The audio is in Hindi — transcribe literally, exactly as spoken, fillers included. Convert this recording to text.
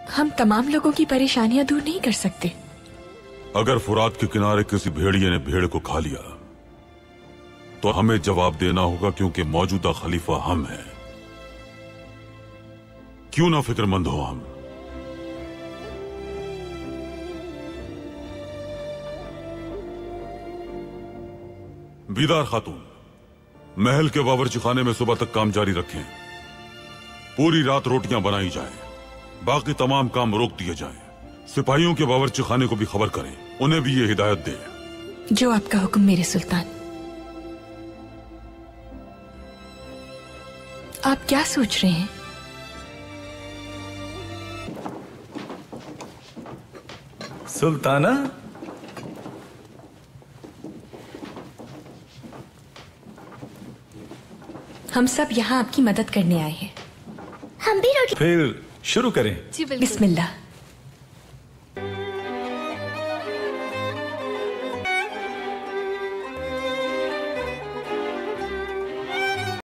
हम तमाम लोगों की परेशानियां दूर नहीं कर सकते। अगर फुरात के किनारे किसी भेड़िए ने भेड़ को खा लिया तो हमें जवाब देना होगा, क्योंकि मौजूदा खलीफा हम हैं। क्यों ना फिक्रमंद हो हम। बीदार खातून, महल के बावर्ची खाने में सुबह तक काम जारी रखें। पूरी रात रोटियां बनाई जाएं, बाकी तमाम काम रोक दिए जाएं। सिपाहियों के बावर्ची खाने को भी खबर करें, उन्हें भी ये हिदायत दें। जो आपका हुक्म मेरे सुल्तान। आप क्या सोच रहे हैं? सुल्ताना, हम सब यहाँ आपकी मदद करने आए हैं। हम भी रोटी। फिर शुरू करें। बिस्मिल्लाह।